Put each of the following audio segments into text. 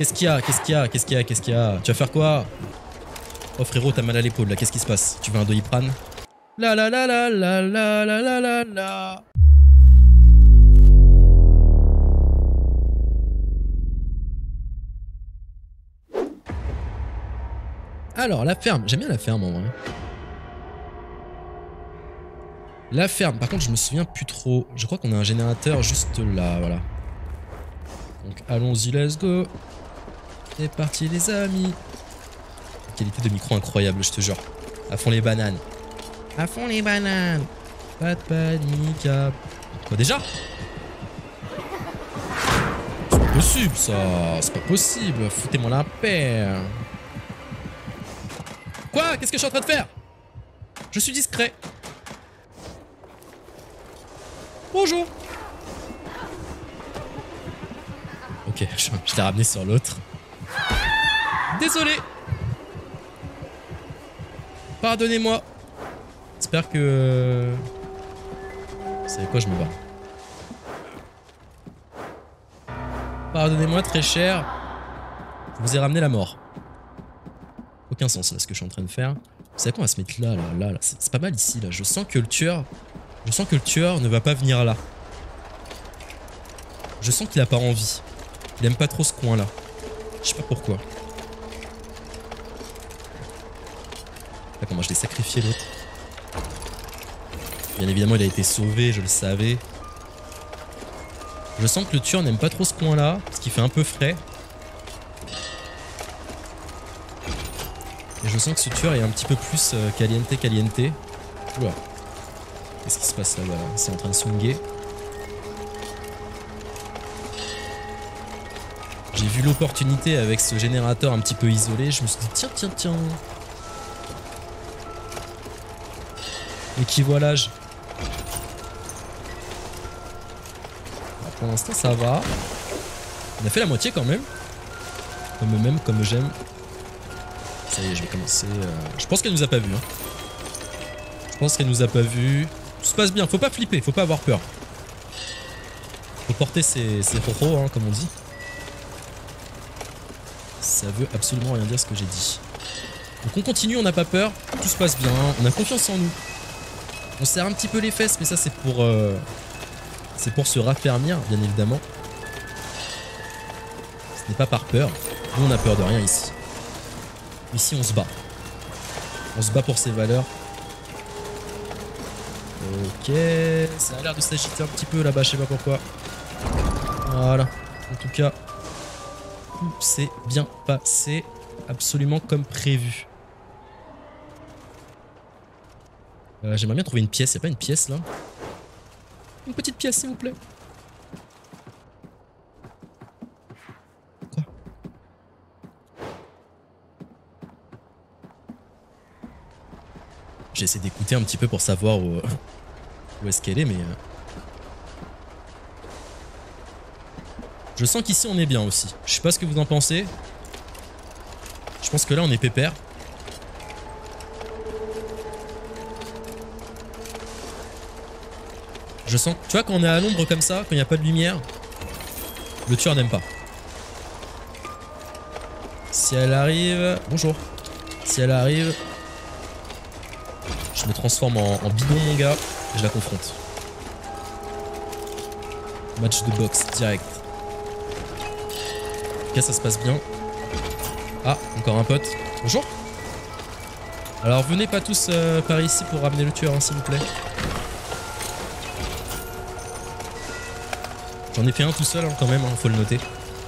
Qu'est-ce qu'il y a? Qu'est-ce qu'il y a? Qu'est-ce qu'il y a? Qu'est-ce qu'il y a? Tu vas faire quoi? Oh frérot, t'as mal à l'épaule là, qu'est-ce qui se passe? Tu veux un Doliprane? La la la la la la la la la la. Alors, la ferme. J'aime bien la ferme en vrai. La ferme. Par contre, je me souviens plus trop. Je crois qu'on a un générateur juste là, voilà. Donc, allons-y, let's go. C'est parti, les amis. Qualité de micro incroyable, je te jure. À fond les bananes. À fond les bananes. Pas de panique. Quoi déjà? C'est pas possible, ça. C'est pas possible. Foutez-moi la paix. Quoi? Qu'est-ce que je suis en train de faire? Je suis discret. Bonjour. Ok, je l'ai ramené sur l'autre. Désolé. Pardonnez-moi. J'espère que... Vous savez quoi, je me barre. Pardonnez-moi, très cher. Je vous ai ramené la mort. Aucun sens là ce que je suis en train de faire. Vous savez quoi, on va se mettre là. C'est pas mal ici là. Je sens que le tueur ne va pas venir là. Je sens qu'il a pas envie. Il aime pas trop ce coin là. Je sais pas pourquoi. Là, comment je l'ai sacrifié l'autre. Bien évidemment il a été sauvé, je le savais. Je sens que le tueur n'aime pas trop ce coin là. Parce qu'il fait un peu frais. Et je sens que ce tueur est un petit peu plus caliente. Oula. Qu'est-ce qui se passe là-bas? C'est en train de swinguer. J'ai vu l'opportunité avec ce générateur un petit peu isolé. Je me suis dit tiens. Et qui voilà-je. Pour l'instant ça va. On a fait la moitié quand même. Comme j'aime. Ça y est, je vais commencer. Je pense qu'elle nous a pas vu. Hein. Je pense qu'elle nous a pas vu. Tout se passe bien, faut pas flipper, faut pas avoir peur. Faut porter ses roros, hein, comme on dit. Ça veut absolument rien dire ce que j'ai dit. Donc on continue, on n'a pas peur, tout se passe bien, on a confiance en nous. On serre un petit peu les fesses, mais ça c'est pour se raffermir, bien évidemment. Ce n'est pas par peur. Nous on a peur de rien ici. Ici on se bat. On se bat pour ses valeurs. Ok, ça a l'air de s'agiter un petit peu là-bas, je sais pas pourquoi. Voilà, en tout cas, tout s'est bien passé, absolument comme prévu. J'aimerais bien trouver une pièce, y'a pas une pièce là? Une petite pièce s'il vous plaît. Quoi? J'ai essayé d'écouter un petit peu pour savoir où est-ce qu'elle est, mais... Je sens qu'ici on est bien aussi. Je sais pas ce que vous en pensez. Je pense que là on est pépère. Je sens... Tu vois quand on est à l'ombre comme ça, quand il n'y a pas de lumière, le tueur n'aime pas. Si elle arrive... Bonjour. Si elle arrive... Je me transforme en bidon mon gars et je la confronte. Match de boxe direct. Ok, ça se passe bien. Ah, encore un pote. Bonjour. Alors venez pas tous par ici pour ramener le tueur, hein, s'il vous plaît. J'en ai fait un tout seul hein, quand même, hein, faut le noter.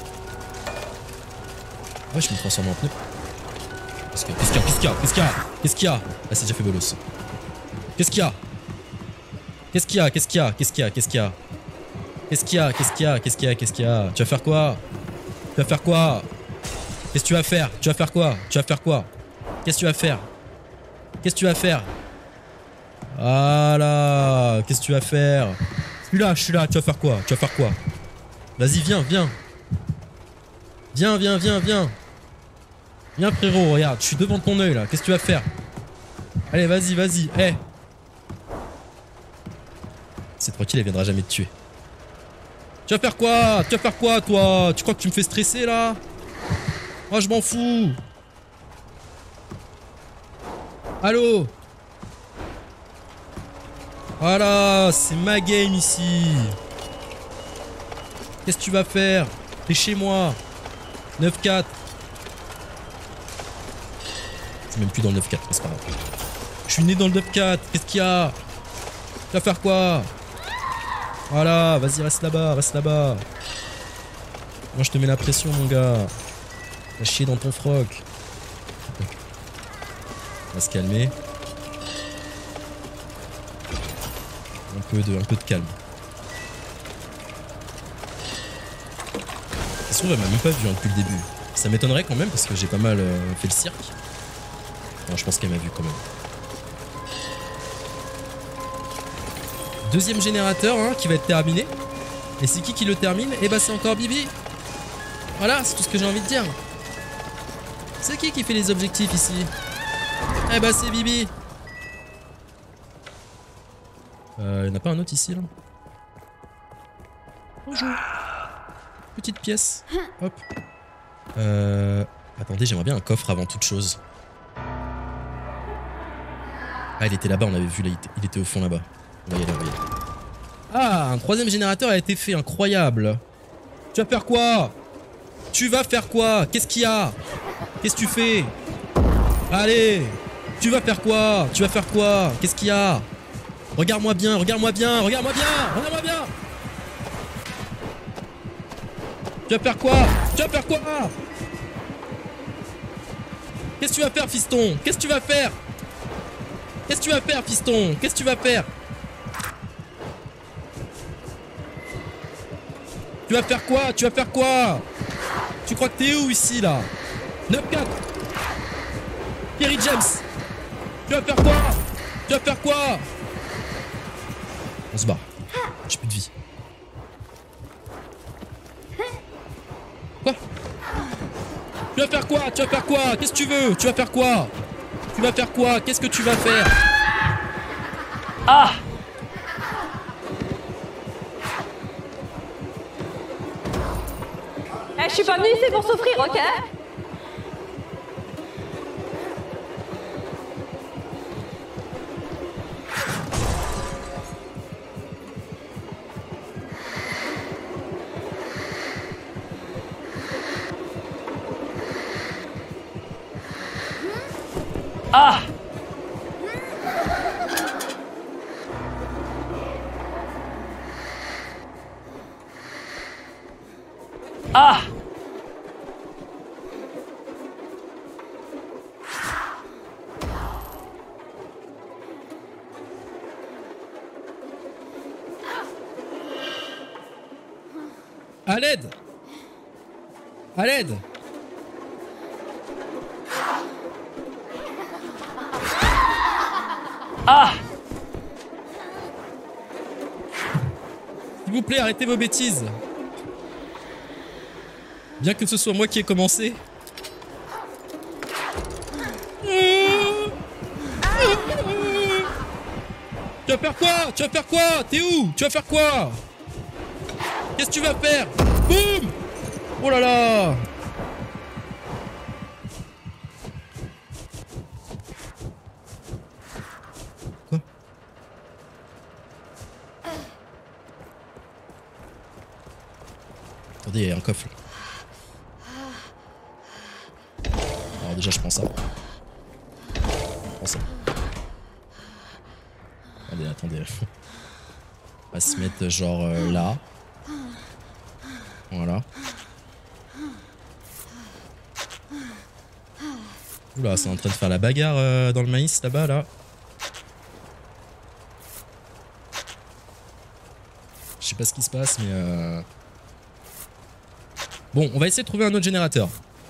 Ouais, je me transforme en pneu. Qu'est-ce qu'il y a? Ah, c'est déjà fait bolos. Qu'est-ce qu'il y a? Tu vas faire quoi? Qu'est-ce que tu vas faire? Qu'est-ce que tu vas faire? Voilà. Qu'est-ce que tu vas faire? Je suis là, tu vas faire quoi? Vas-y, viens. Viens frérot, regarde, je suis devant ton œil là, qu'est-ce que tu vas faire? Allez, vas-y, hey. C'est tranquille, elle viendra jamais te tuer. Tu vas faire quoi toi? Tu crois que tu me fais stresser là? Moi je m'en fous. Allô? Voilà, c'est ma game ici. Qu'est-ce que tu vas faire? T'es chez moi. 9-4. C'est même plus dans le 9-4, c'est pas grave. Je suis né dans le 9-4. Qu'est-ce qu'il y a? Tu vas faire quoi? Voilà, vas-y, reste là-bas, reste là-bas. Moi je te mets la pression, mon gars. T'as chier dans ton froc. On va se calmer. Un peu de calme. Ça se trouve, elle m'a même pas vu hein, depuis le début. Ça m'étonnerait quand même parce que j'ai pas mal fait le cirque. Non, je pense qu'elle m'a vu quand même. Deuxième générateur hein, qui va être terminé. Et c'est qui le termine? Eh bah c'est encore Bibi. Voilà, c'est tout ce que j'ai envie de dire. C'est qui fait les objectifs ici? Eh bah c'est Bibi. Y'en a pas un autre ici là? Bonjour. Petite pièce. Hop. Attendez, j'aimerais bien un coffre avant toute chose. Ah, il était là-bas, on avait vu, là, il était au fond là-bas. On va y aller, on va y aller. Ah, un troisième générateur a été fait, incroyable. Tu vas faire quoi? Tu vas faire quoi? Qu'est-ce qu'il y a? Qu'est-ce que tu fais? Allez. Tu vas faire quoi? Tu vas faire quoi? Qu'est-ce qu'il y a? Regarde-moi bien, regarde-moi bien, regarde-moi bien, regarde-moi bien. Tu vas faire quoi? Tu vas faire quoi? Qu'est-ce que tu vas faire, fiston? Qu'est-ce que tu vas faire? Qu'est-ce que tu vas faire, fiston? Qu'est-ce que tu vas faire? Tu vas faire quoi? Tu vas faire quoi? Tu crois que t'es où ici là? 9-4. Kerry James. Tu vas faire quoi? Tu vas faire quoi? On se barre. J'ai plus de vie. Quoi? Tu vas faire quoi? Tu vas faire quoi? Qu'est-ce que tu veux? Tu vas faire quoi? Tu vas faire quoi? Qu'est-ce que tu vas faire? Ah! Eh, je suis pas venue ici pour souffrir, ok? Ah! Ah! À l'aide! À l'aide! Ah! S'il vous plaît, arrêtez vos bêtises. Bien que ce soit moi qui ai commencé. Tu vas faire quoi? Tu vas faire quoi? T'es où? Tu vas faire quoi? Qu'est-ce que tu vas faire? Boum! Oh là là! Quoi? Attendez, il y a un coffre. Alors déjà, je prends ça. Je prends ça. Allez, attendez. On va se mettre genre là. Voilà. Oula, c'est en train de faire la bagarre dans le maïs là-bas, là. Je sais pas ce qui se passe, mais... Bon, on va essayer de trouver un autre générateur.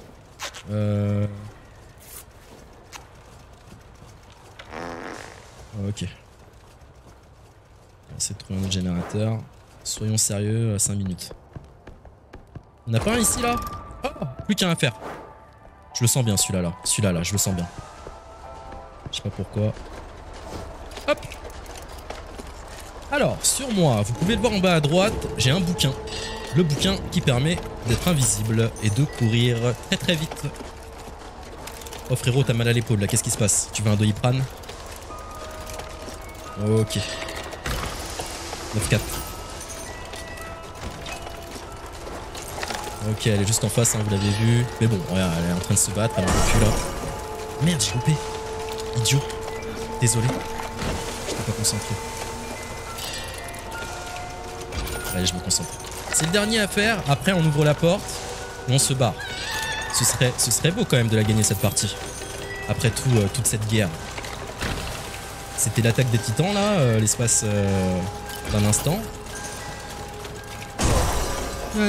Ok. On va essayer de trouver un autre générateur. Soyons sérieux, 5 minutes. On a pas un ici, là? Oh, plus qu'un à faire. Je le sens bien, celui-là, là. Celui-là, là, je le sens bien. Je sais pas pourquoi. Hop! Alors, sur moi, vous pouvez le voir en bas à droite, j'ai un bouquin. Le bouquin qui permet d'être invisible et de courir très très vite. Oh frérot, t'as mal à l'épaule là, qu'est-ce qui se passe? Tu veux un Doliprane? Ok. 9-4. Ok, elle est juste en face, hein, vous l'avez vu. Mais bon, regarde, elle est en train de se battre, elle en peut plus là. Merde, j'ai loupé. Idiot. Désolé. Je peux pas concentrer. Allez, je me concentre. C'est le dernier à faire. Après, on ouvre la porte et on se barre. Ce serait beau quand même de la gagner cette partie. Après tout, toute cette guerre. C'était l'attaque des titans là, l'espace d'un instant. Fais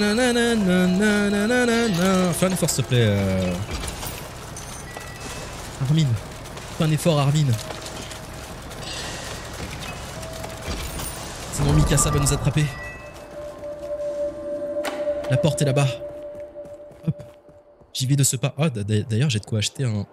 un effort s'il te plaît. Armin. Fais un effort Armin. Sinon Mikasa va nous attraper. La porte est là-bas. Hop. J'y vais de ce pas. Ah, d'ailleurs, j'ai de quoi acheter un...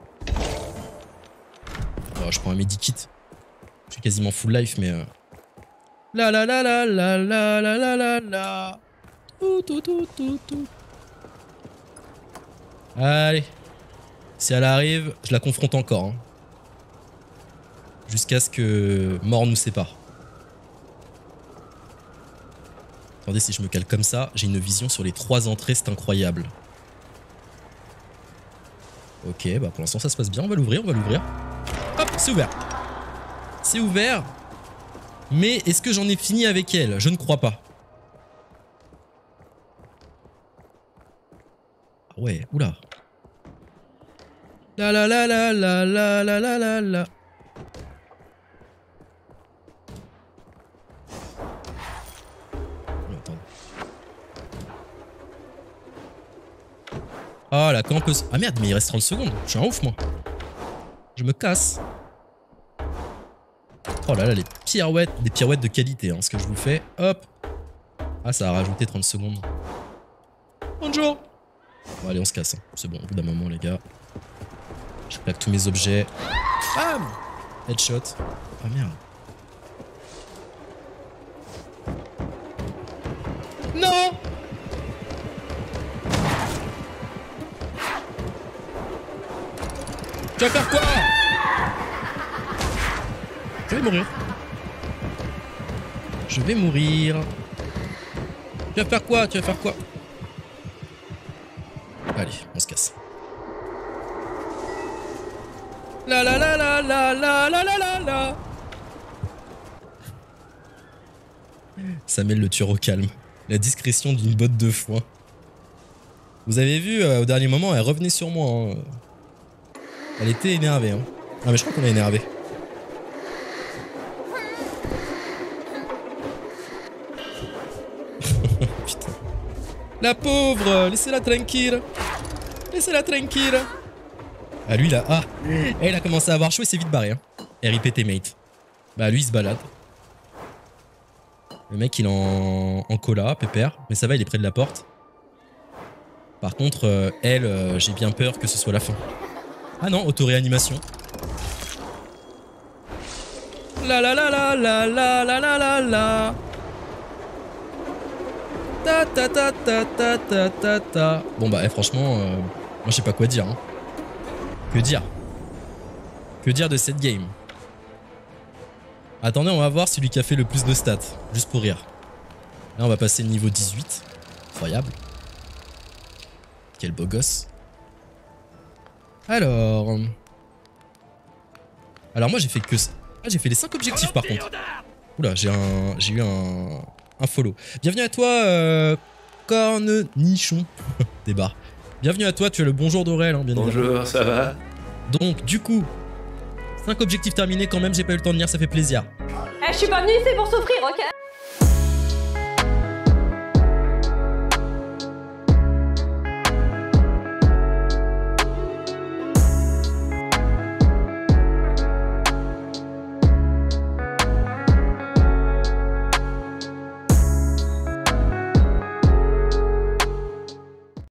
Oh, je prends un medikit. Je suis quasiment full life, mais... La la la la la la la la la la. Tout. Allez. Si elle arrive, je la confronte encore. Hein. Jusqu'à ce que mort nous sépare. Attendez, si je me cale comme ça, j'ai une vision sur les 3 entrées, c'est incroyable. Ok, bah pour l'instant ça se passe bien, on va l'ouvrir, Hop, c'est ouvert. C'est ouvert. Mais est-ce que j'en ai fini avec elle? Je ne crois pas. Ah ouais, oula. La la la la la la la la la la. Ah, la campeuse. Ah merde, mais il reste 30 secondes. Je suis un ouf, moi. Je me casse. Oh là là, les pirouettes. Des pirouettes de qualité, hein, ce que je vous fais. Hop. Ah, ça a rajouté 30 secondes. Bonjour. Bon, allez, on se casse. Hein. C'est bon, au bout d'un moment, les gars. Je plaque tous mes objets. Bam. Headshot. Ah merde. Non. Tu vas faire quoi? Je vais mourir. Je vais mourir. Tu vas faire quoi? Tu vas faire quoi? Allez, on se casse. La la la la la la la la la la. Ça mêle le tueur au calme. La discrétion d'une botte de foin. Vous avez vu, au dernier moment, elle revenait sur moi. Hein. Elle était énervée. Hein. Ah mais je crois qu'on l'a énervée. Putain. La pauvre, laissez-la tranquille. Laissez-la tranquille. Ah lui là, ah. Et il a commencé à avoir chaud et c'est vite barré. Hein. RIP teammate. Bah lui il se balade. Le mec il est en cola, pépère. Mais ça va, il est près de la porte. Par contre, elle, j'ai bien peur que ce soit la fin. Ah non, auto-réanimation. La la la la la la la la la la. Ta ta ta ta ta ta ta ta. Bon bah franchement, moi je sais pas quoi dire. Hein. Que dire? Que dire de cette game? Attendez, on va voir celui qui a fait le plus de stats. Juste pour rire. Là on va passer le niveau 18. Incroyable. Quel beau gosse. Alors moi j'ai fait que... Ah, j'ai fait les 5 objectifs par contre. Oula, j'ai eu un follow. Bienvenue à toi, Corne-Nichon. Débat. Bienvenue à toi, tu as le bonjour d'Aurel. Hein, bien bonjour, évidemment. Ça va? Donc du coup, 5 objectifs terminés quand même, j'ai pas eu le temps de lire, ça fait plaisir. Eh, je suis pas venue ici pour souffrir, ok?